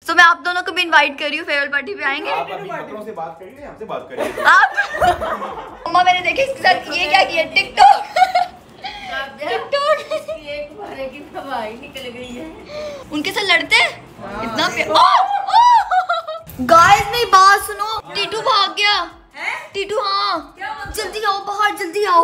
तो मैं आप दोनों को भी इनवाइट कर रही हूँ, फेयरवेल पार्टी पे आएंगे। आप अपनी बच्चों से बात करिए, हमसे बात करिए। आप मम्मा मैंने देखे इसके साथ ये क्या किया, टिकटॉक एक बारे की हवाई निकल गई है। उनके साथ लड़ते हैं इतना गाइस मेरी बात सुनो, टीटू भाग गया। टीटू हाँ जल्दी आओ बाहर, जल्दी आओ।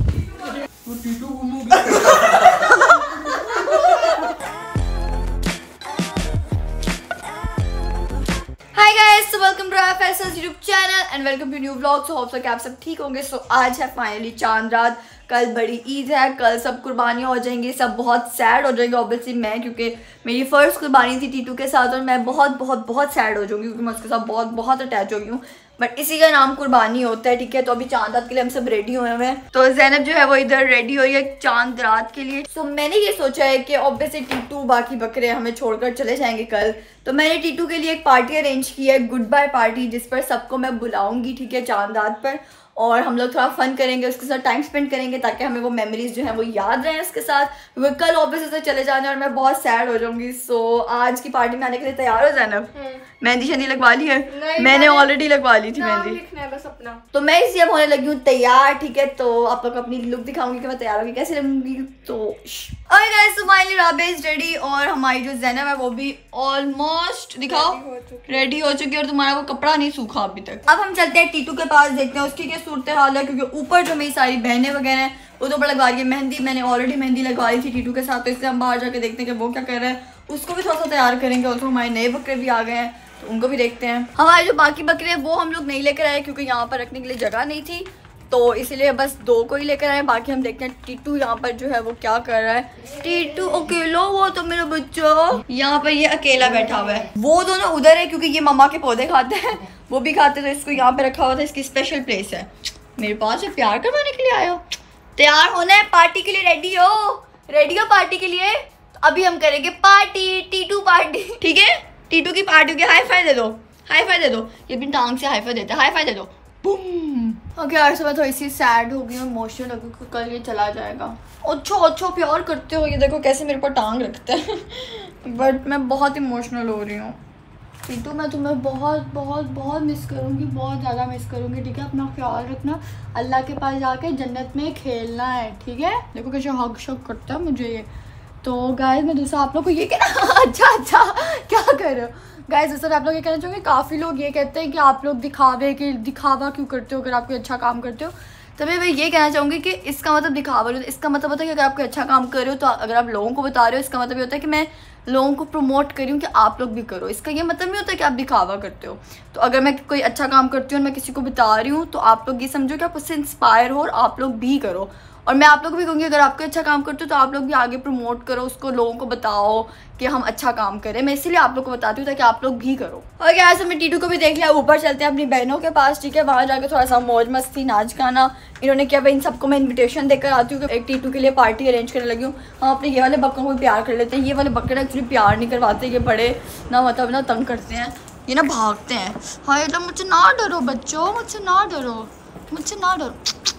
Hi guys, welcome to our fashions YouTube channel and welcome to new vlog. So hope so कि आप सब ठीक होंगे। सो आज है फाइनली चांद रात, कल बड़ी ईद है, कल सब कुर्बानियाँ हो जाएंगी, सब बहुत सैड हो जाएंगे ऑब्वियसली। मैं क्योंकि मेरी फर्स्ट कुर्बानी थी टीटू के साथ और मैं बहुत बहुत बहुत सैड हो जाऊंगी क्योंकि मैं उसके साथ बहुत बहुत अटैच हो गई हूँ। बट इसी का नाम कुर्बानी होता है, ठीक है। तो अभी चांद रात के लिए हम सब रेडी हुए हैं। तो ज़ैनब जो है वो इधर रेडी हुई है चांद रात के लिए। तो मैंने ये सोचा है कि ऑब्वियसली टीटू बाकी बकरे हमें छोड़कर चले जाएंगे कल, तो मैंने टीटू के लिए एक पार्टी अरेंज की है, गुड बाय पार्टी, जिस पर सबको मैं बुलाऊंगी, ठीक है, चांद रात पर। और हम लोग थोड़ा फन करेंगे, उसके साथ टाइम स्पेंड करेंगे ताकि हमें वो मेमोरीज जो है वो याद रहें उसके साथ। वो कल ऑब्वियसली से चले जाने और मैं बहुत सैड हो जाऊंगी। सो आज की पार्टी में आने के लिए तैयार हो जाना। मेहंदी शहंदी लगवा ली है? मैंने ऑलरेडी लगवा ली थी मेहंदी। लिखना है बस अपना। तो मैं इसलिए अब होने लगी हूँ तैयार, ठीक है। तो आप लोग अपनी लुक दिखाऊंगी कि मैं तैयार होगी कैसे लगूंगी। तो फाइनली राबे इज रेडी और हमारी जो ज़ैनब है वो भी ऑलमोस्ट दिखाओ रेडी हो चुकी है और तुम्हारा वो कपड़ा नहीं सूखा अभी तक। अब हम चलते हैं टीटू के पास, देखते हैं उसकी क्या सूरत हाल है, क्योंकि ऊपर जो मेरी सारी बहनें वगैरह हैं वो तो बड़ा लगवा रही है मेहंदी। मैंने ऑलरेडी मेहंदी लगवा ली थी टीटू के साथ, तो इसलिए हम बाहर जाके देखते हैं कि वो क्या कर रहा है, उसको भी थोड़ा सा तैयार करेंगे। और तो हमारे नए बकरे भी आ गए हैं तो उनको भी देखते हैं। हमारे जो बाकी बकरे हैं वो हम लोग नहीं लेकर आए क्योंकि यहाँ पर रखने के लिए जगह नहीं थी, तो इसलिए बस 2 को ही लेकर आए। बाकी हम देखते हैं टीटू यहाँ पर जो है वो क्या कर रहा है। टीटू अकेला, वो तो मेरा बच्चा यहाँ पर ये अकेला बैठा हुआ है। वो दोनों उधर है क्योंकि ये मम्मा के पौधे खाते हैं, वो भी खाते, तो इसको यहाँ पे रखा हुआ था, इसकी स्पेशल प्लेस है। मेरे पास है प्यार करवाने के लिए आए हो, तैयार होना है पार्टी के लिए, रेडी हो पार्टी के लिए। तो अभी हम करेंगे पार्टी, टीटू पार्टी, ठीक है। टीटू की पार्टी के हाई फाई दे दो, हाई फाई दे दो। ये अपनी टांग से हाई फाई देते हैं, हाई फाई दे दो, बूम। ओके यार, मैं थोड़ी सी सैड हो गई हूँ, इमोशनल हो गई, कल ये चला जाएगा। अच्छा प्यार करते हो, ये देखो कैसे मेरे पर टांग रखते हैं। बट मैं बहुत इमोशनल हो रही हूँ टीटू, मैं तुम्हें बहुत बहुत बहुत मिस करूँगी, बहुत ज़्यादा मिस करूँगी, ठीक है। अपना ख्याल रखना, अल्लाह के पास जाके जन्नत में खेलना है, ठीक है। देखो कैसे हक शक करता है मुझे ये। तो गाइस मैं दूसरा आप लोग को ये कहना अच्छा क्या कर रहे हो गाइस, दूसरा आप लोग ये कहना चाहूँगी, काफ़ी लोग ये कहते हैं कि आप लोग दिखावा क्यों करते हो अगर आप कोई अच्छा काम करते हो। तो मैं ये कहना चाहूँगी कि इसका मतलब दिखावा नहीं, इसका मतलब होता है कि अगर आप कोई अच्छा काम कर रहे हो तो अगर आप लोगों को बता रहे हो, इसका मतलब ये होता है कि मैं लोगों को प्रमोट करी हूँ कि आप लोग भी करो। इसका ये मतलब नहीं होता कि आप दिखावा करते हो। तो अगर मैं कोई अच्छा काम करती हूँ और मैं किसी को बता रही हूँ तो आप लोग ये समझो कि आप उससे इंस्पायर हो और आप लोग भी करो। और मैं आप लोग को भी कहूँगी अगर आपको अच्छा काम करते हो तो आप लोग भी आगे प्रमोट करो, उसको लोगों को बताओ कि हम अच्छा काम करें। मैं इसीलिए आप लोग को बताती हूँ ताकि आप लोग भी करो। और क्या ऐसे मैं टीटू को भी देख लिया, ऊपर चलते हैं अपनी बहनों के पास, ठीक है। वहाँ जाके थोड़ा सा मौज मस्ती, नाच गाना इन्होंने किया। भाई इन सबको मैं इन्विटेशन देकर आती हूँ कि एक टीटू के लिए पार्टी अरेंज करने लगी हूँ। हम अपने ये वाले बकरों को भी प्यार कर लेते हैं, ये वाले बकरे एक्चुअली प्यार नहीं करवाते, ये बड़े ना मतलब ना तंग करते हैं, ये ना भागते हैं। हाँ तो मुझसे ना डरो बच्चों, मुझसे ना डरो, मुझसे ना डरो।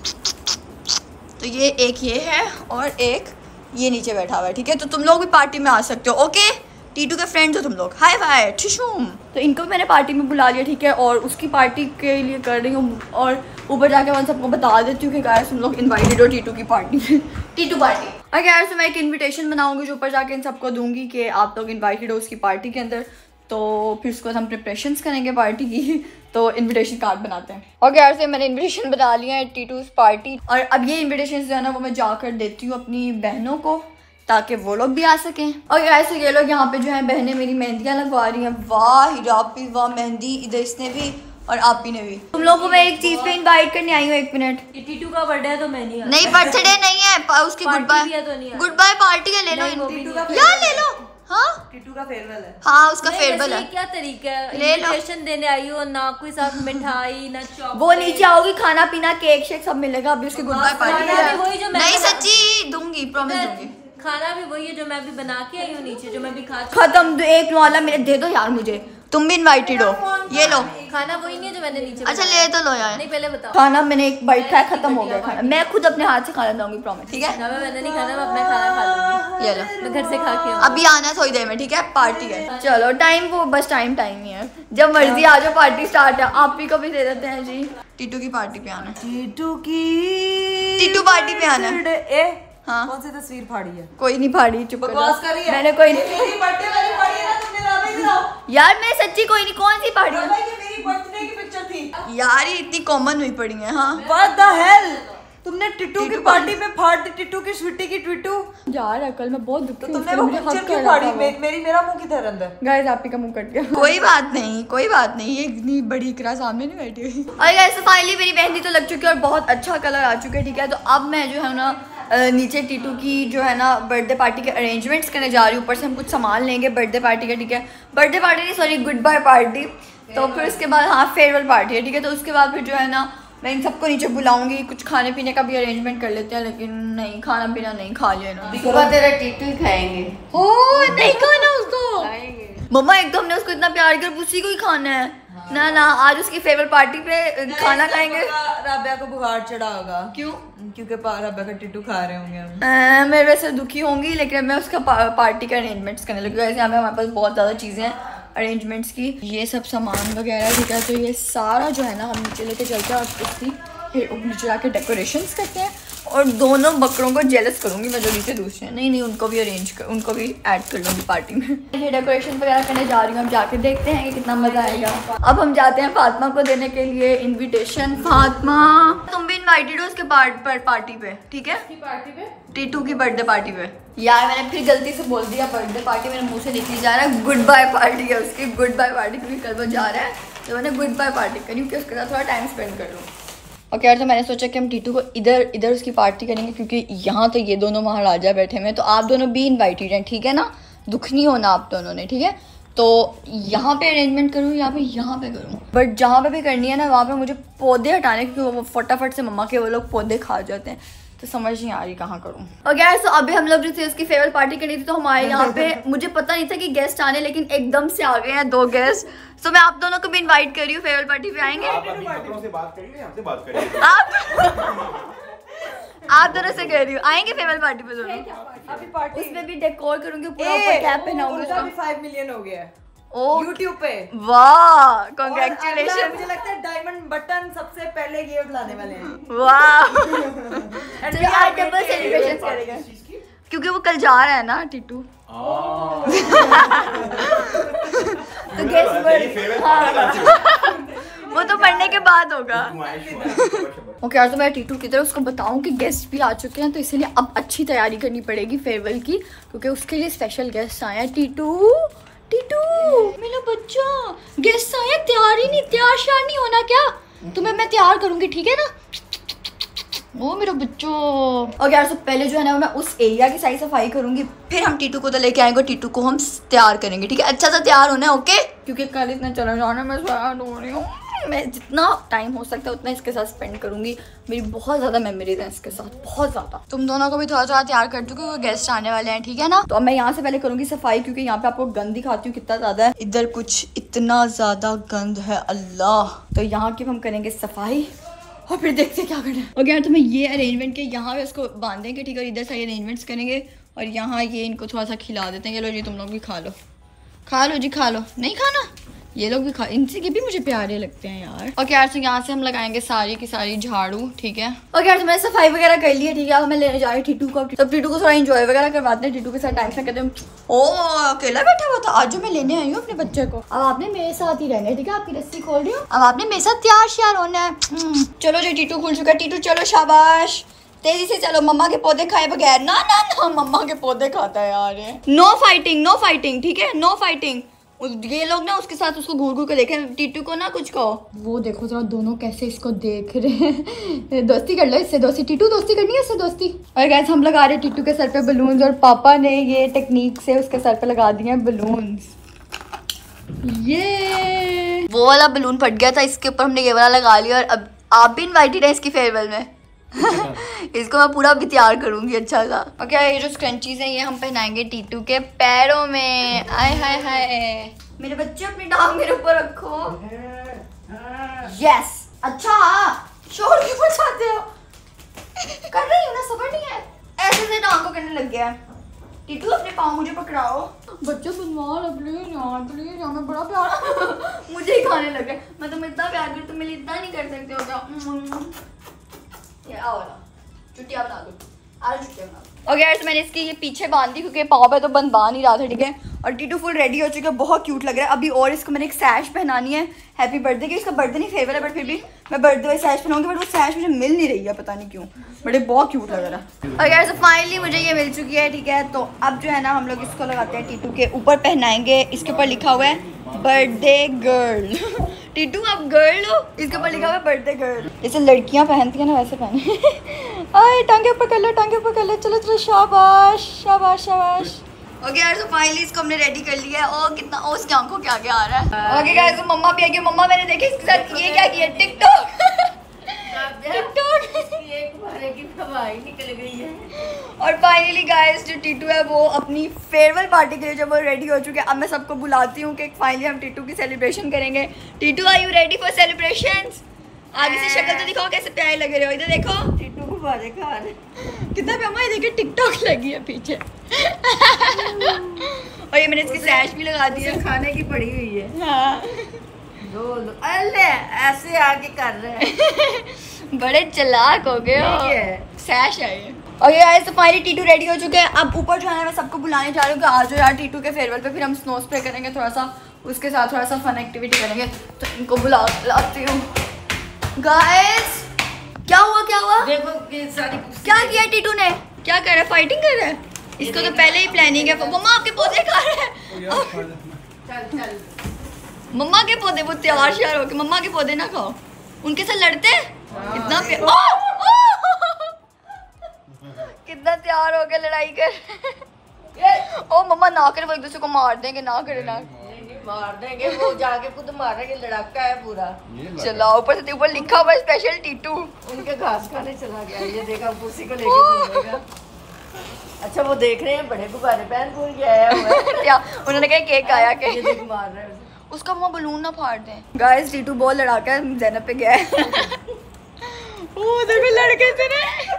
तो ये एक ये है और एक ये नीचे बैठा हुआ है, ठीक है। तो तुम लोग भी पार्टी में आ सकते हो, ओके। टीटू के फ्रेंड्स हो तुम लोग, हाय बाय ठिशुम। तो इनको भी मैंने पार्टी में बुला लिया, ठीक है। और उसकी पार्टी के लिए कर रही हूँ और ऊपर जाके मैं सबको बता देती हूँ कि गाइस तुम लोग इनवाइटेड हो टीटू की पार्टी में, टीटू पार्टी। और गाइस मैं एक इन्विटेशन बनाऊंगी जो ऊपर जाके इन सबको दूंगी कि आप लोग इन्वाइटेड हो उसकी पार्टी के अंदर। तो फिर उसके बाद हम प्रिपरेशंस करेंगे पार्टी की, तो इनविटेशन कार्ड बनाते हैं। और यार से मैंने इनविटेशन बना लिया है टीटूस पार्टी, और अब ये इनविटेशन जो है ना वो मैं जाकर देती हूँ अपनी बहनों को ताकि वो लोग भी आ सकें। और ऐसे ये लोग यहाँ पे जो है बहनें मेरी मेहंदियाँ लगवा रही हैं। वाह हिरापी वाह मेहंदी, इधर इसने भी और आपी ने भी। तुम लोगों को मैं एक चीज़ पे इनवाइट करने आई हूँ, 1 मिनट। टीटू का बर्थडे है तो मैं नहीं बर्थडे नहीं है उसकी, गुड बाय पार्टी है, ले लो यार, ले लो। हाँ टीटू का फेयरवेल है। हाँ उसका फेयरवेल है। क्या तरीका है, ले लो। इनविटेशन देने आई हो, ना कोई साथ मिठाई ना चॉकलेट। वो नीचे आओगी, खाना पीना केक शेक सब मिलेगा। अभी उसकी गुड बाय पार्टी है। नहीं सच्ची दूंगी, प्रॉमिस दूंगी। खाना भी वही है जो मैं भी बना के आई हूँ नीचे, जो मैं भी खा खत्म। एक वाला मेरे दे दो यार मुझे, तुम भी इनवाइटेड हो। फोन ये लो खाना वही नहीं है जो मैंने नीचे अच्छा ले तो लो यार। नहीं पहले बताओ। खाना मैंने एक बाइट खाया, खत्म हो गया खाना। मैं खुद अपने हाथ से खाना दूंगी प्रॉमिस, ठीक है? ना मैंने नहीं खाना, मैं अपना खाना खा लूंगी। ये लो मैं घर से खा के अभी आना थोड़ी देर में, ठीक है? पार्टी है। चलो टाइम वो बस टाइम ही है, जब मर्जी आ जाओ, पार्टी स्टार्ट है। आप ही को भी दे देते हैं जी। टीटू की पार्टी पे आना, टीटू पार्टी पे आना। हाँ कौन सी तस्वीर फाड़ी है? कोई नहीं फाड़ी, चुप बकवास कर रही है। मैंने कोई मेरी बर्थडे वाली फाड़ी है ना तुमने, राबे की लाओ। यार मैं सच्ची कोई नहीं, कौन सी फाड़ी है? ये मेरी बर्थडे की पिक्चर थी यार ये इतनी कॉमन हुई पड़ी है। हाँ व्हाट द हेल, तुमने टिट्टू की पार्टी पे फाड़ दी, टिट्टू की स्वीटी की ट्विटू। यार अकल में बहुत दुख तो तुमने वो पिक्चर क्यों फाड़ी? मेरा मुंह किधर अंदर? गाइस आप ही का मुंह कट गया। कोई बात नहीं, ये इतनी बड़ी इकरा सामने नहीं बैठी हुई। और गाइस फाइनली मेरी मेहंदी तो लग चुकी है और बहुत अच्छा कलर आ चुका है, ठीक है? तो अब मैं जो है ना नीचे टीटू की जो है ना बर्थडे पार्टी के अरेंजमेंट्स करने जा रही हूँ। ऊपर से हम कुछ सामान लेंगे बर्थडे पार्टी का, ठीक है? बर्थडे पार्टी नहीं सॉरी, गुड बाय पार्टी। तो फिर उसके बाद हाँ फेयरवेल पार्टी है, ठीक है? तो उसके बाद फिर जो है ना मैं इन सबको नीचे बुलाऊंगी, कुछ खाने पीने का भी अरेंजमेंट कर लेते हैं। लेकिन नहीं, खाना पीना नहीं, खा लिया इन्होंने। तेरा टीटू ही खाएंगे। ओ नहीं खाना उसको मम्मा, एक तो हमने उसको इतना प्यार कर उसी को ही खाना है। ना आज उसकी फेवरेट पार्टी पे खाना खाएंगे। राबिया को बुखार चढ़ा होगा। क्यों? क्योंकि राबिया का टिट्टू खा रहे होंगे हम। मैं वैसे दुखी होंगी, लेकिन मैं उसका पार्टी का अरेंजमेंट्स करने लगी। वैसे यहाँ पे हमारे पास बहुत ज़्यादा चीज़ें हैं अरेंजमेंट्स की, ये सब सामान वगैरह, ठीक है? तो ये सारा जो है ना हम नीचे लेके चलते हैं और उसकी नीचे जाके डेकोरेशंस करते हैं। और दोनों बकरों को जेलस करूंगी मैं, जो नीचे दूसरे हैं। नहीं उनको भी उनको भी ऐड कर लूंगी पार्टी में। ये डेकोरेशन वगैरह करने जा रही हूँ, अब जाके देखते हैं कि कितना मजा आएगा। अब हम जाते हैं फातिमा को देने के लिए इनविटेशन। फातिमा तुम भी इनवाइटेड हो उसके पार्टी पे, ठीक है? पार्टी पे, टीटू की बर्थडे पार्टी पे। यार मैंने फिर गलती से बोल दिया बर्थडे पार्टी, मेरे मुंह से निकली जा रहा है गुड बाय पार्टी है उसकी। गुड बाय पार्टी क्योंकि कल वो जा रहा है, तो मैंने गुड बाय पार्टी करी कि उसके साथ थोड़ा टाइम स्पेंड कर लूँ। और यार तो मैंने सोचा कि हम टीटू को इधर उसकी पार्टी करेंगे, क्योंकि यहाँ तो ये दोनों महाराजा बैठे हुए हैं, तो आप दोनों भी इनवाइटेड हैं, ठीक है ना? दुख नहीं होना आप दोनों ने, ठीक है? तो यहाँ पे अरेंजमेंट करूँ या फिर यहाँ पे करूँ? बट जहाँ पे भी करनी है ना वहाँ पे मुझे पौधे हटाने, क्योंकि वो फटाफट से मम्मा के वो लोग पौधे खा जाते हैं, तो समझ नहीं आ रही कहाँ करूँ। और यार तो अभी हम लोग जो थे उसकी फेयरवेल पार्टी करनी थी, तो हमारे यहाँ पे मुझे पता नहीं था कि गेस्ट आने, लेकिन एकदम से आ गए हैं 2 गेस्ट। तो मैं आप दोनों को भी इनवाइट कर रही हूँ, फेयरवेल पार्टी पे आएंगे? से बात करिए, हमसे बात करिए। आप दोनों से कह रही हूँ, आएंगे फेयरवेल पार्टी पे दोनों? अभी पार्टी उसमें भी डेकोर करूंगी, पूरा ऊपर कैप पहनाऊंगी उसका। 5 मिलियन हो गया है ओ YouTube पे। वाह कांग्रेचुलेशन। मुझे लगता है डायमंड बटन सबसे पहले गिफ्ट लाने वाले हैं। वाह चलिए आज डबल सेलिब्रेशन करेंगे, क्योंकि वो कल जा रहा है ना टीटू। तो गेस वो तो पढ़ने के बाद होगा। ओके यार तो मैं टीटू की तरह उसको बताऊं कि गेस्ट भी आ चुके हैं, तो इसीलिए अब अच्छी तैयारी करनी पड़ेगी फेयरवेल की, क्योंकि उसके लिए स्पेशल गेस्ट आए हैं। टीटू मेरा बच्चा, गेस्ट आए, तैयार श्यार नहीं होना क्या? तुम्हें मैं तैयार करूंगी, ठीक है ना? ओ मेरा बच्चो। और यार तो पहले जो है ना मैं उस एरिया की सारी सफाई करूंगी, फिर हम टीटू को तो लेके आएंगे, टीटू को हम तैयार करेंगे, ठीक है? अच्छा सा तैयार होना है, ओके? क्योंकि कल इतना चला जाना, मैं तैयार हो रही हूँ। मैं जितना टाइम हो सकता है उतना इसके साथ स्पेंड करूंगी। मेरी बहुत ज़्यादा मेमोरीज हैं इसके साथ, बहुत ज़्यादा। तुम दोनों को भी थोड़ा थोड़ा तैयार कर चुके हो, गेस्ट आने वाले हैं, ठीक है ना? तो अब मैं यहाँ से पहले करूंगी सफाई, क्योंकि यहाँ पे आपको गंद दिखाती हूँ कितना ज़्यादा है। इधर कुछ इतना ज़्यादा गंद है, अल्लाह। तो यहाँ की हम करेंगे सफाई और फिर देखते क्या करना है। और यार तो मैं ये अरेंजमेंट के यहाँ पे इसको बांधेंगे, ठीक है? इधर सारे अरेंजमेंट्स करेंगे और यहाँ ये इनको थोड़ा सा खिला देते हैं। ये लो जी तुम लोग भी खा लो जी, खा लो। नहीं खाना? ये लोग भी खा, इनसे के भी मुझे प्यारे लगते हैं यार। और यार तो यहाँ से हम लगाएंगे सारी की सारी झाड़ू, ठीक है? और यार तो मैंने सफाई वगैरह कर ली है, ठीक है? अब मैं लेने जा रही टीटू को, तब टीटू को थोड़ा एंजॉय वगैरह करवाते हैं, टीटू के साथ टाइम स्पेंड करते हैं। ओ अकेला बैठा हुआ था आज जो मैं लेने आई हूँ अपने बच्चे को। अब आपने मेरे साथ ही रहना है, ठीक है? आपकी रस्सी खोल रही हूँ, अब आपने मेरे साथ तैयार श्यार होना है। चलो जी टीटू खुल चुका है, टीटू चलो शाबाश, तेजी से चलो। मम्मा के पौधे खाए बगैर ना, मम्मा के पौधे खाता है यार। नो फाइटिंग, ठीक है? No fighting. ये लोग ना उसके साथ उसको घूर के देखे, टीटू को ना कुछ कहो। वो देखो जरा दोनों कैसे इसको देख रहे हैं। दोस्ती कर लो इससे, दोस्ती। टीटू दोस्ती करनी है इससे, दोस्ती। और गैस हम लगा रहे टीटू के सर पे बलून्स, और पापा ने ये टेक्निक से उसके सर पे लगा दिए हैं बलून्स। ये वो वाला बलून फट गया था, इसके ऊपर हमने ये वाला लगा लिया। और अब आप भी इन्वाइटेड है इसकी फेयरवेल में। इसको मैं पूरा भी तैयार करूंगी अच्छा सा। ओके ये जो स्क्रंचीज हैं ये हम पहनाएंगे टीटू के पैरों में। आय हाय हाय, मेरे बच्चे अपनी टांग मेरे ऊपर रखो। यस अच्छा शोर क्यों मचाते हो? कर रही हूँ ना, सबर नहीं है। ऐसे से टांग को करने लग गया है। टीटू अपने पाँव मुझे पकड़ाओ। बच्चे बनवा प्लीज यार मैं बड़ा प्यार मुझे ही खाने लग गए। मैं तुम्हें इतना प्यार करूँ, तुम मेरे लिए इतना नहीं कर सकते हो क्या? ये आओ ना चुटिया बना दो, आ चुटिया बना दो। ओके यार, तो मैंने इसकी ये पीछे बांध दी क्योंकि पाँव पे तो बनवा नहीं रहा था, ठीक है। और टीटू फुल रेडी हो चुका है, बहुत क्यूट लग रहा है। अभी और इसको मैंने एक सैश पहनानी है हैप्पी बर्थडे की। इसका बर्थडे नहीं फेवर है बट फिर भी मैं बर्थडे वाली सैश पहनाऊंगी, बट वो सैश मुझे मिल नहीं रही है, पता नहीं क्यों, बट ये बहुत क्यूट लग रहा है। और यार, तो फाइनली मुझे ये मिल चुकी है, ठीक है। तो अब जो है ना हम लोग इसको लगाते हैं टीटू के ऊपर, पहनाएंगे। इसके ऊपर लिखा हुआ है बर्थडे गर्ल। टीटू आप गर्ल हो, इसके ऊपर लिखा हुआ है बर्थडे गर्ल। जैसे लड़कियां पहनती हैं ना वैसे पहने। आए टांगे ऊपर कर लो, टांगे ऊपर कर लो, चलो चलो, शाबाश शाबाश शाबाश। ओके यार, तो फाइनली इसको हमने रेडी कर लिया है। और कितना उसकी आंखों के आगे आ रहा है। ओके गाइस, तो मम्मा भी आ गई। मम्मा मैंने देखी इसके साथ ये क्या किया, टिकटॉक निकल गई है। और फाइनली गाइस, जो टीटू है वो अपनी फेयरवेल पार्टी के लिए जब वो रेडी हो चुके हैं, अब मैं सबको बुलाती हूँ कि फाइनली हम टीटू की सेलिब्रेशन करेंगे। Titu are you ready for celebrations? आगे से शक्ल तो दिखाओ, कैसे प्यारे लग रहे हो। इधर देखो, टीटू को बारे खा रहे कितना प्यारा। ये देखिए टिकटॉक लगी है पीछे। और ये मैंने इसकी सैश भी लगा दी है, खाने की पड़ी हुई है। हाँ। दो अल्ले ऐसे आगे कर रहे हैं। बड़े चालाक हो गए हो। सैश है ये। और ये तो फाइनली टीटू रेडी हो चुके हैं। अब ऊपर जो है मैं सबको बुलाने जा रही हूँ कि आज यार टीटू के फेयरवेल पे फिर हम स्नो स्प्रे करेंगे, थोड़ा सा उसके साथ थोड़ा सा फन एक्टिविटी करेंगे। तो इनको बुलाती हूँ। गाइस क्या हुआ? देखो ये सारी क्या किया टीटू ने? क्या कर रहा है? फाइटिंग कर रहा है? इसको तो पहले ही प्लानिंग है। मम्मा आपके पौधे खा रहे हैं। चल मम्मा के पौधे, वो तैयार श्यार हो के मम्मा के पौधे ना खाओ, उनके साथ लड़ते हैं। इतना कितना तैयार हो गया लड़ाई कर। ओ मम्मा ना करे, वो एक दूसरे को मार देंगे। ना करे ना मार देंगे, वो जाके खुद मारेंगे, लड़का है पूरा। चलो ऊपर से ऊपर लिखा हुआ स्पेशल टीटू। उनके घास खाने चला गया, ये देखा उसी को लेके घूमेगा। अच्छा वो देख रहे हैं बड़े गुब्बारे पहन भूल के आया हुआ है। क्या उन्होंने कहा केक आया के ये देख मार रहे हैं उसका मम्मा बलून ना फाड़ दें। गाइस टीटू बहुत लड़ाका है, ज़ैनब पे गया है। ओ देखो लड़के से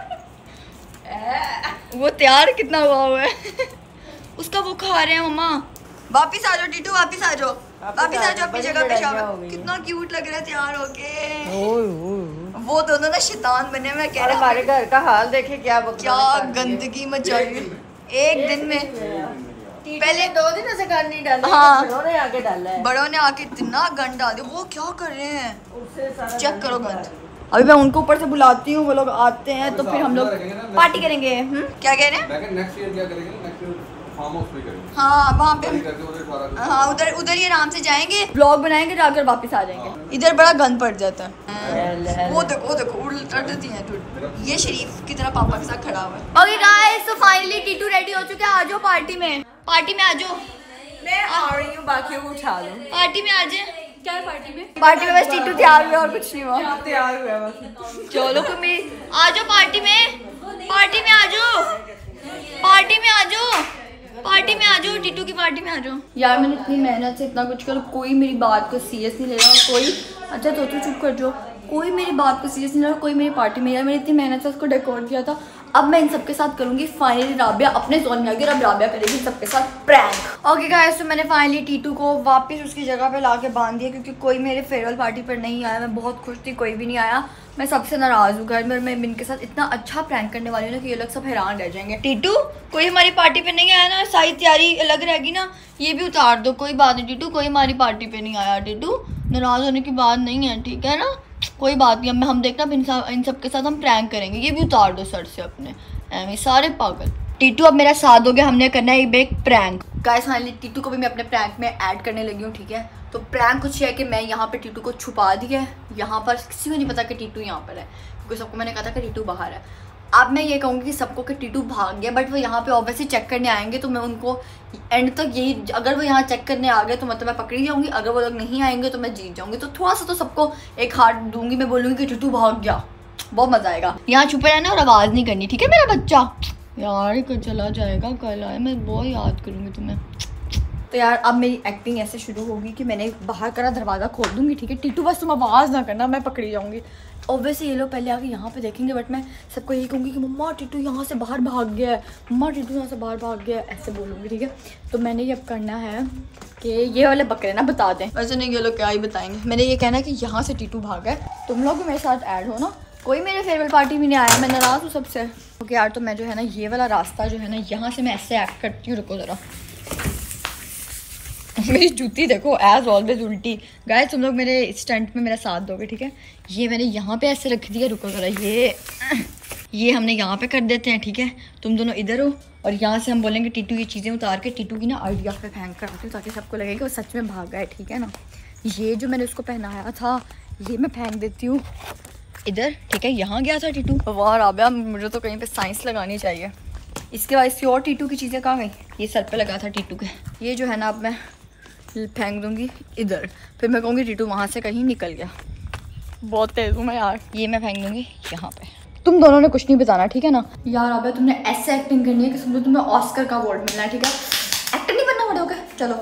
वो तैयार कितना हुआ है। उसका वो खा रहे हैं मम्मा। वापिस आ जाओ टीटू, वापिस आ जाओ, वापिस आ जाओ अपनी जगह पे। शाबाश, कितना क्यूट लग रहा है तैयार होके। वो दोनों ना शैतान बने हुए, कह रहे हमारे घर का हाल देखे क्या गंदगी मचाई एक दिन में। पहले 2 दिन से गंद नहीं डाला। हाँ। बड़ों ने आके डाला है। बड़ों ने आके इतना गंद डाल दिया। वो क्या कर रहे हैं, चेक करो गंद। अभी मैं उनको ऊपर से बुलाती हूँ, वो लोग आते हैं तो फिर हम लोग पार्टी करेंगे। क्या कह रहे हैं? नेक्स्ट ईयर क्या करेंगे? नेक्स्ट ईयर फार्म हाउस में करेंगे। हाँ वहाँ पे हाँ उधर ही आराम से जाएंगे, ब्लॉग बनाएंगे, जाकर वापस आ जाएंगे। इधर बड़ा गंद पड़ जाता है। वो देखो उल्टा देती है। ये शरीफ की तरह पापा के साथ खड़ा हुआ है। ओके गाइस, तो फाइनली टीटू रेडी हो चुके हैं। आ जाओ पार्टी में आ जाओ। मैं आ रही हूँ, बाकियों को उठा लो। पार्टी में आ जाए। क्या है पार्टी में? पार्टी में बस टीटू तैयार हुआ और कुछ नहीं हुआ। तैयार हुआ बस। चलो मेरी आ जाओ पार्टी में आ जाओ, पार्टी में आ जाओ, टीटू की पार्टी में आ जाओ। यार मैंने इतनी मेहनत से इतना कुछ कर, कोई मेरी बात को सीरियस नहीं ले रहा। कोई अच्छा तो चुप कर जाओ, कोई मेरी बात को सीरियस नहीं ले रहा, कोई मेरी पार्टी में। यार मैंने इतनी मेहनत से उसको डेकोरेट किया था। अब मैं इन सबके साथ करूंगी। फाइनली राबिया अपने जोन में आ गई, अब राबिया करेगी सबके साथ प्रैंक। ओके गाइस, तो मैंने फाइनली टीटू को वापस उसकी जगह पे लाके बांध दिया क्योंकि कोई मेरे फेयरवेल पार्टी पर नहीं आया। मैं बहुत खुश थी, कोई भी नहीं आया। मैं सबसे नाराज़ हूँ घर में। मैं इनके साथ इतना अच्छा प्रैंक करने वाली हूँ ना कि ये लोग सब हैरान रह जाएंगे। टीटू कोई हमारी पार्टी पे नहीं आया ना, सारी तैयारी अलग रहेगी ना, ये भी उतार दो। कोई बात नहीं टीटू, कोई हमारी पार्टी पे नहीं आया। टीटू नाराज़ होने की बात नहीं है, ठीक है ना, कोई बात नहीं। हम देखना इन सब के साथ हम प्रैंक करेंगे। ये भी उतार दो सर से अपने, ऐਵੇਂ सारे पागल। टीटू अब मेरा साथ हो गया, हमने करना है एक प्रैंक। गाइस फाइनली टीटू को भी मैं अपने प्रैंक में ऐड करने लगी हूँ, ठीक है। तो प्रैंक कुछ है कि मैं यहाँ पे टीटू को छुपा दिया है। यहाँ पर किसी को नहीं पता कि टीटू यहाँ पर है, क्योंकि सबको मैंने कहा था कि टीटू बाहर है। अब मैं ये कहूँगी कि सबको कि टीटू भाग गया, बट वो यहाँ पे ऑब्वियसली चेक करने आएंगे तो मैं उनको एंड तक यही, अगर वो यहाँ चेक करने आ गए तो मतलब मैं पकड़ी जाऊँगी, अगर वो लोग नहीं आएंगे तो मैं जीत जाऊँगी। तो थोड़ा सा तो सबको एक हाथ दूंगी, मैं बोलूँगी कि टीटू भाग गया, बहुत मजा आएगा। यहाँ छुपे रहना और आवाज़ नहीं करनी, ठीक है मेरा बच्चा। यार कल चला जाएगा, कल आए, मैं बहुत याद करूँगी तुम्हें। तो यार अब मेरी एक्टिंग ऐसे शुरू होगी कि मैंने बाहर का दरवाज़ा खोल दूंगी, ठीक है टीटू बस तुम आवाज़ ना करना, मैं पकड़ी जाऊंगी। ऑब्वियसली ये लोग पहले आके यहाँ पे देखेंगे, बट मैं सबको यही कहूँगी कि मम्मा टीटू यहाँ से बाहर भाग गया है, मम्मा टीटू यहाँ से बाहर भाग गया है, ऐसे बोलूँगी, ठीक है। तो मैंने ये अब करना है कि ये वाले बकरे ना बता दें, वैसे नहीं ये लोग क्या ही बताएंगे। मैंने ये कहना है कि यहाँ से टीटू भागा है, तुम लोग भी मेरे साथ ऐड हो ना। कोई मेरे फेयरवेल पार्टी में नहीं आया, मैं नाराज़ हूँ सबसे। ओके यार, तो मैं जो है ना ये वाला रास्ता जो है ना यहाँ से मैं ऐसे एक्ट करती हूँ। रुको ज़रा, मेरी जूती देखो एज ऑलवेज उल्टी। गाइस तुम लोग मेरे स्टंट में मेरा साथ दोगे, ठीक है। ये मैंने यहाँ पे ऐसे रख दिया, रुको ज़रा, ये हमने यहाँ पे कर देते हैं, ठीक है। तुम दोनों इधर हो और यहाँ से हम बोलेंगे टीटू ये चीज़ें उतार के टीटू की ना आइडिया पे फेंक कर आती हूँ, ताकि सबको लगे कि वो सच में भागा है, ठीक है ना। ये जो मैंने उसको पहनाया था ये मैं फेंक देती हूँ इधर, ठीक है। यहाँ गया था टीटू। वाह राबिया, मुझे तो कहीं पे साइंस लगानी चाहिए। इसके बाद इसकी और टीटू की चीज़ें कहाँ गई? ये सर पे लगा था टीटू के, ये जो है ना अब मैं फेंक दूंगी इधर। फिर मैं कहूँगी टीटू वहाँ से कहीं निकल गया। बहुत तेज़ हूँ मैं यार। ये मैं फेंक दूंगी यहाँ पे। तुम दोनों ने कुछ नहीं बताना, ठीक है ना यार। अब तुमने ऐसे एक्टिंग करनी है कि समझो तुम्हें ऑस्कर का अवार्ड मिलना है, ठीक है। एक्टिंग नहीं बनना पड़ेगा, चलो।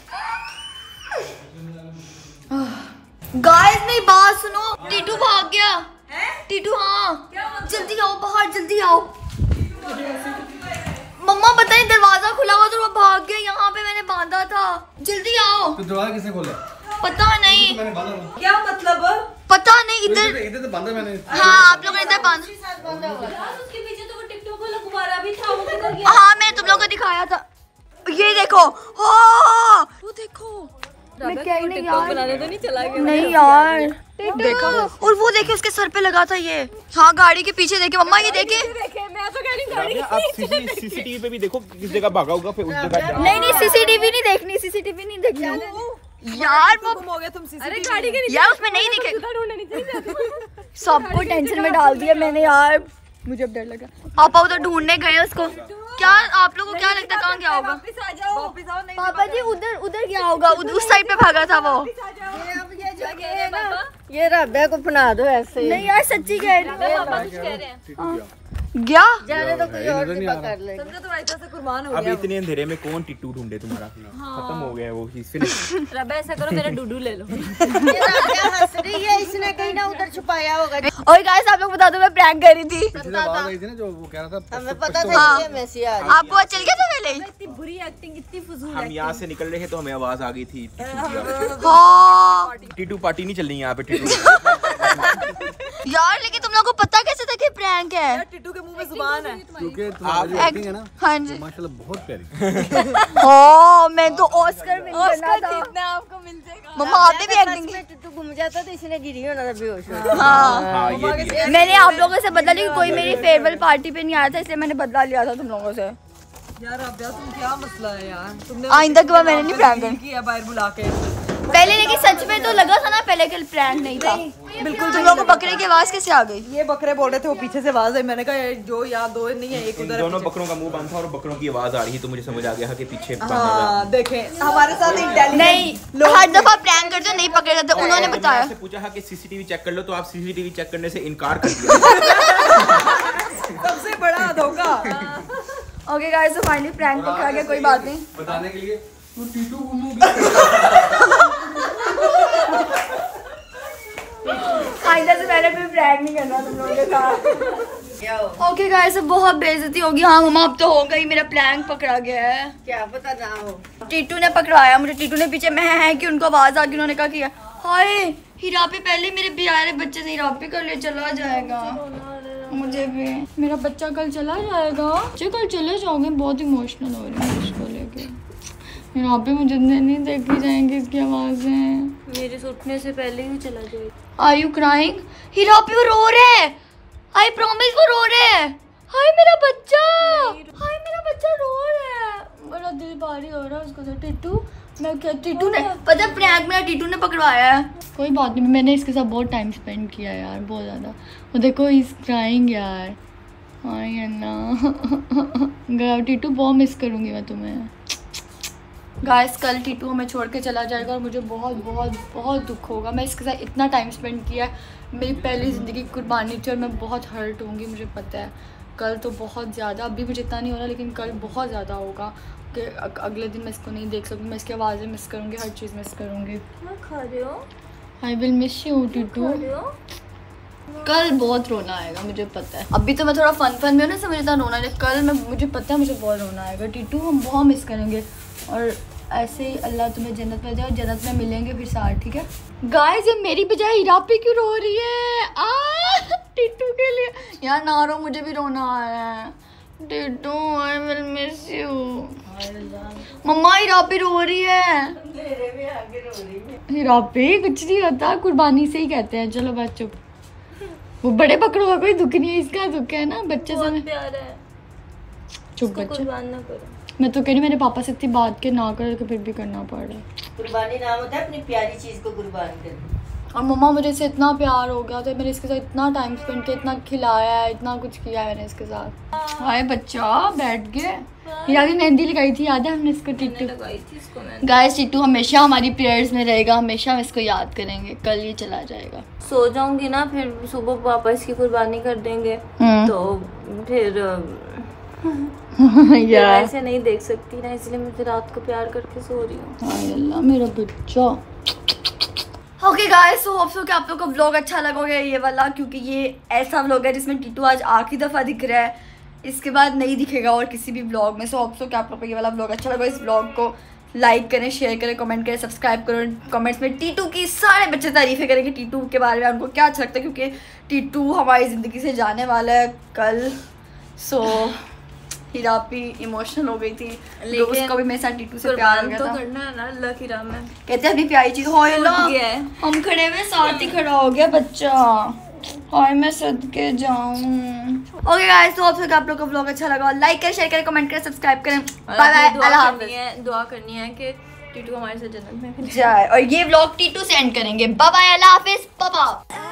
गाइस मेरी बात सुनो, टीटू भाग गया। टीटू, हाँ जल्दी आओ बाहर, जल्दी आओ। मम्मा बताइए, दरवाजा खुला हुआ तो वो भाग गया, यहाँ पे मैंने बांधा था। जल्दी आओ। तो दरवाजा किसने खोला? पता नहीं, मैंने बांधा। क्या मतलब? पता नहीं। इधर तो बांधा मैंने। हाँ आप लोगों ने इधर बांधा। उसके पीछे तो वो टिकटॉक वाला गुब्बारा भी था, वो किधर गया? हाँ मैंने तुम लोगों को दिखाया था। ये देखो, हाँ वो देखो। मैं कह रही नहीं यार, बनाने तो नहीं चला गया? नहीं यार देखो। और वो देखे उसके सर पे लगा था ये। हाँ गाड़ी के पीछे देखे मम्मा, ये देखे। मैं तो कह रही गाड़ी आप सीसीटीवी पे भी देखो किस जगह भागा होगा, फिर उस जगह नहीं सीसीटीवी नहीं देखनी, सीसीटीवी नहीं देखनी यार। वो हो गया तुम अरे गाड़ी के यार उसमें नहीं दिखे। ढूंढने नहीं चाहिए। सबको टेंशन में डाल दिया मैंने यार, मुझे अब डर लगा। पापा उधर ढूंढने गए उसको। क्या आप लोगों को क्या लगता है कहाँ गया होगा? वापस आ जाओ। नहीं पापा जी उधर गया होगा, उस साइड पे भागा था वो। ये राबिया को अपना दो ऐसे। नहीं यार सच्ची कह रही हूँ। पापा कुछ कह रहे हैं। गया जाने तो कोई और भी पकड़ ले। समझो तुम्हारी तरह से कुर्बान हो अब गया। इतने अंधेरे में कौन टिट्टू ढूंढे तुम्हारा? खत्म हो गया वो चीज। फिर रब्बा ऐसा करो, मेरा डूडू ले लो। ये राबिया हंस रही है, इसने कहीं ना उधर छुपाया होगा। और गाइस आप लोग बता दो, मैं प्रैंक कर रही थी। पिछले आवाज आई थी ना जो वो कह रहा था। हमें पता था ये मैसी आ रही है। आपको चल गया था पहले? इतनी बुरी एक्टिंग, इतनी फजूल हम यहाँ से निकल रहे थे तो हमें आवाज आ गई थी हाँ टीटू पार्टी नहीं चल रही यहाँ पे टीटू। यार लेकिन तुम लोगों को पता कैसे था कि प्रैंक है? टिट्टू के मुंह में जुबान है। क्योंकि तुम्हारी जो एक्टिंग है ना, हाँ जी। माशाल्लाह बहुत प्यारी। ओ मैं तो ऑस्कर विन करना था। आपको मिल जाएगा। मम्मा आपने भी एक्टिंग की? टिट्टू घूम जाता तो इसने गिरी होना था बेहोश हो। हाँ हाँ ये भी है। मैंने आप लोगों से बदला लिया कि कोई मेरी फेयरवेल पार्टी पे नहीं आया था, इसलिए मैंने बदला लिया था तुम लोगों से। यार राबिया तुम क्या मसला है यार? तुमने आइंदा के बाद मैंने नहीं प्रैंक किया बाहर बुला के पहले, लेकिन सच में तो लगा था ना पहले कि प्रैंक नहीं था। बिल्कुल। तुम लोगों को बकरे की आवाज कैसे आ गई? ये बकरे बोल रहे थे, वो पीछे से आवाज आई। मैंने कहा जो यार दो नहीं है, एक इन उधर दोनों बकरों का मुंह बंद था और बकरों की आवाज आ रही थी, तो मुझे समझ आ गया कि पीछे बंद होगा। हाँ देखें हमारे साथ इंटेलिजेंट नहीं, हर दफा प्रैंक करते नहीं पकड़े जाते। उन्होंने बताया। मैंने पूछा कि सीसीटीवी चेक कर लो, तो आप सीसीटीवी चेक करने से इनकार कर दिया। सबसे बड़ा धोखा। ओके गाइस, तो फाइनली प्रैंक दिखा गया, कोई बात नहीं। बताने के लिए वो टीटू घूमू आइंदा से मैंने कोई प्रैंक नहीं करना तुम लोगों के साथ। ओके गाइस, बहुत बेइज्जती होगी। हाँ मम्मा अब तो हो गई, मेरा प्रैंक पकड़ा गया है। क्या पता ना हो। टीटू ने पकड़वाया मुझे। टीटू ने पीछे मैं है कि उनको आवाज आ गई, उन्होंने कहा कि हाय हीरा पे पहले मेरे प्यारे बच्चे से हीरा पे कर ले, चला जाएगा। मुझे भी मेरा बच्चा कल चला जाएगा। बच्चे कल चले जाओगे? बहुत इमोशनल हो रही है इसको लेके। यहाँ पे मुझे नहीं देखी जाएंगी इसकी आवाजें। मेरे उठने से पहले ही चला जाएगा। Are you crying? हीरा पे वो रो रहे हैं। आई प्रॉमिस वो रो रहे हैं। हाय मेरा बच्चा, हाय मेरा बच्चा रो रहा है। बड़ा दिल भारी हो रहा है उसको तो। टिट्टू मैं क्या, टिट्टू ने पता प्रैंक मेरा टिट्टू ने पकड़वाया है। कोई बात नहीं, मैंने इसके साथ बहुत टाइम स्पेंड किया यार, बहुत ज़्यादा। वो देखो इस क्राइंग यार। हाँ ना टिट्टू बहुत मिस करूँगी मैं तुम्हें। गाइस कल टीटू हमें छोड़ के चला जाएगा और मुझे बहुत बहुत बहुत दुख होगा। मैं इसके साथ इतना टाइम स्पेंड किया है, मेरी पहली ज़िंदगी की कुर्बानी थी और मैं बहुत हर्ट होंगी, मुझे पता है। कल तो बहुत ज़्यादा, अभी मुझे इतना नहीं हो रहा लेकिन कल बहुत ज़्यादा होगा कि अगले दिन मैं इसको नहीं देख सकूँगी, मैं इसकी आवाज़ें मिस करूँगी, हर चीज़ मिस करूँगी। क्या खा रहे हो? I will miss you Titu. कल बहुत रोना आएगा मुझे पता है। अभी तो मैं थोड़ा फन में हूँ ना, से मुझे इतना रोना है, कल मैं मुझे पता है मुझे बहुत रोना आएगा। टीटू हम बहुत मिस करेंगे और ऐसे ही अल्लाह तुम्हें जन्नत में जाए और जन्नत में मिलेंगे फिर साथ, ठीक है गाइस। ये मेरी बजाय हीरापी क्यों रो रही है टीटू के लिए? यार ना रो, मुझे भी रोना आ रहा है। Titu I will miss you. Mamma हीरापी रो रही है। मेरे भी आगे रो रही है। हीरापी कुछ नहीं होता, कुर्बानी से ही कहते हैं। चलो बस चुप, वो बड़े बकरों का कोई दुख नहीं है, इसका दुख है ना बच्चे से। प्यारा है, चुप बच्चे, कुर्बान ना करो। मैं तो कह रही मेरे पापा से इतनी बात के ना कर के फिर भी करना पड़ रहा है। कुर्बानी नाम होता है अपनी प्यारी चीज को कुर्बान करना। और मम्मा मुझे से इतना प्यार हो गया था, मैंने इसके साथ इतना टाइम स्पेंड किया, इतना खिलाया है, इतना कुछ किया है मैंने इसके साथ। हाय बच्चा बैठ गए। हीरा की मेहंदी लगाई थी, याद है हमने इसको टीटू लगाई थी इसको मैंने। गाइस टीटू हमेशा हमारी प्रेयर्स में रहेगा, हमेशा हम इसको याद करेंगे। कल ये चला जाएगा। सो जाऊंगी ना, फिर सुबह पापा इसकी कुर्बानी कर देंगे तो फिर यार ऐसे नहीं देख सकती ना, इसलिए मैं रात को प्यार करके सो रही हूँ। हाय अल्लाह मेरा बच्चा। Okay guys, so hope so कि आप लोगों को व्लॉग अच्छा लगा होगा ये वाला, क्योंकि ये ऐसा व्लॉग है जिसमें टीटू आज आखिरी दफ़ा दिख रहा है, इसके बाद नहीं दिखेगा और किसी भी व्लॉग में। सो होप सो कि आप लोगों को ये वाला व्लॉग अच्छा लगा। इस व्लॉग को लाइक करें, शेयर करें, कमेंट करें, सब्सक्राइब करें। कमेंट्स में टीटू की सारे बच्चे तारीफ़ें करेंगे, टीटू के बारे में उनको क्या अच्छा लगता है, क्योंकि टीटू हमारी ज़िंदगी से जाने वाला है कल। सो हीरापी इमोशनल हो गई थी, लेकिन उसको भी मेरे साथ टीटू से प्यार हो गया तो था। करना है ना अल्लाह की राह में। कहते हैं अभी प्यारी चीज हो गया है। हम खड़े हुए साथ ही खड़ा हो गया बच्चा। हाय मैं सदके जाऊं। ओके गाइस, तो आप लोग को व्लॉग अच्छा लगा, लाइक करें, शेयर करें, कमेंट करें, सब्सक्राइब करें। बाय बाय, अल्लाह हाफिज़। दुआ करनी है कि टीटू हमारे साथ जन्नत में जाए, और ये व्लॉग टीटू से एंड करेंगे। बाय बाय, अल्लाह हाफिज़, पापा।